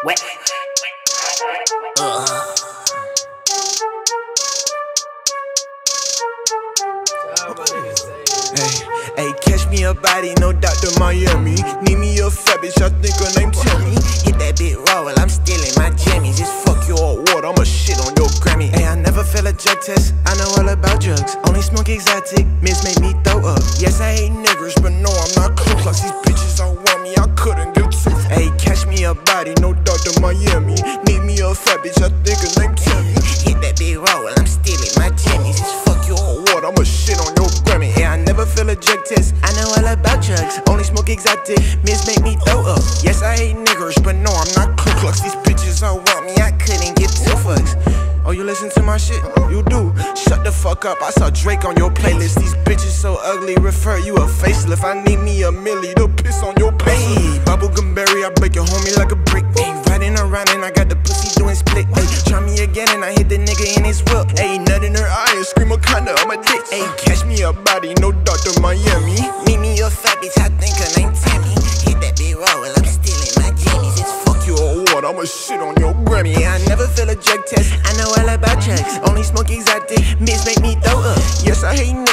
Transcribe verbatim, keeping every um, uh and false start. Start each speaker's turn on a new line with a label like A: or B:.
A: Wet. Uh.
B: Hey, hey, catch me a body, no Doctor Miami. Need me a fat bitch, I think her name Tammy. Hit that bit raw while I'm stealing my jammies. Just fuck your award, I'ma shit on your Grammy. Hey, I never fail a drug test, I know all about drugs. Only smoke exotic, miss make me throw up. Yes, I hate niggers, but no, I'm not Ku Klux. These bitches all want me, I couldn't give two. Hey, catch me a body, no Doctor Miami. Need me a fat bitch, I think her name Tammy. Hit that bit raw while I'm stealing my jammies. Just fuck your award, I'ma shit on your Grammy. Hey, I never fail a drug test, I know all about drugs. Only smoke exotic, miss make me throw up. Yes, I hate niggers, but no, I'm not Ku Klux. These bitches all want me, I couldn't give two fucks. Oh, you listen to my shit? You do? Shut the fuck up, I saw Drake on your playlist. These bitches so ugly, refer you a facelift. I need me a milli to piss on your plate. Hey, bubblegum berry, I break your homie like a brick. Hey, riding around and I got the pussy doing split. Hey, try me again and I hit the nigga in his whip. Hey, nut in her eye and scream a kinda on my dick. Hey, catch me a body, no Doctor Miami. Meet me a fat bitch, I think her name Tammy. Hit that bit raw while I'm stealing my jammies. It's fuck your award, I'ma shit on your Grammy. Yeah, I never fail a drug test, I know all about drugs. Only smoke exotic, miss make me throw up. Yes, I hate